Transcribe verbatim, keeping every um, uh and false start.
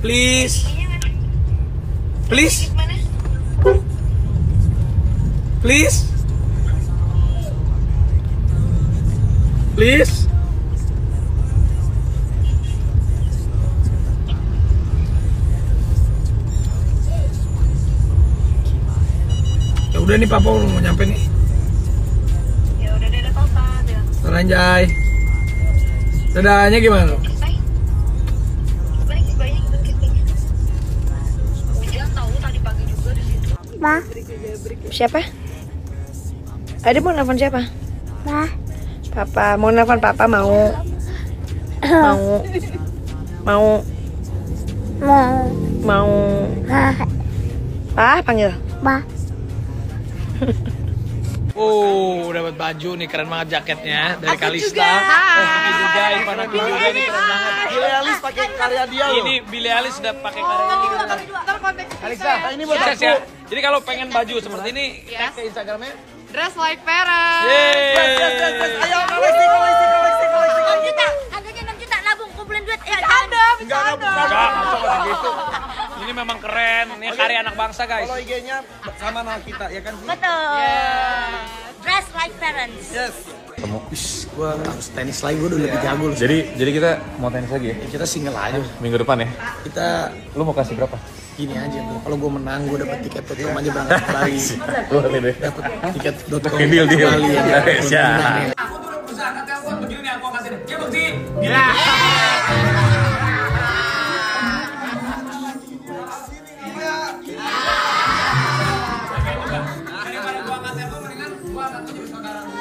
Please. Please. Please. Please. Ya udah nih papa mau nyampe nih. Ya udah dadah papa. Teranjay. Dadahnya gimana? Ma. Siapa? Ade mau nelfon siapa? Ma. Papa. Mau nelfon papa mau? Mau. Mau. Mau. Mau. Ma. Pa panggil. Ma. Oh, dapat baju nih, keren banget jaketnya dari Aku Kalista. juga. Eh, Vicky juga, Ivana juga ini keren banget. Billie Eilish pakai karya dia loh. Ini Billie Eilish udah pakai karya ini. Kalista, ini buat Sukses aku. ya. Jadi kalau pengen baju seperti ini, tag ke Instagramnya. Dress like parents. Yeay. Yes, yes, yes, yes. Ayo koleksi, koleksi, koleksi, koleksi. enam juta. Harganya enam juta. Nabung kumpulin duit. Ya, Ada, Enggak, enggak, ada. bukan. Enggak, masa nggak gitu. Ini memang keren. Ini karya anak bangsa, guys. Kalau I G-nya sama nama kita, ya kan? betul. Dress like parents. Yes. Ketemu. Ish, gua harus tenis lagi, gua udah lebih jago loh. Jadi jadi kita mau tenis lagi ya? Kita single aja. Minggu depan ya? Kita Lu mau kasih berapa? gini aja tuh. Kalau gua menang, gua dapet tiket dot com aja berangkat ke Bali. Boleh deh. Dapet tiket dot com. Oke, deal, deal. Bali ya. Siap. Aku tuh udah berusaha angkat telepon begini nih, aku angkat sini. Ya bukti. Daripada gua angkat telepon, mendingan gua angkat aja di sekarang.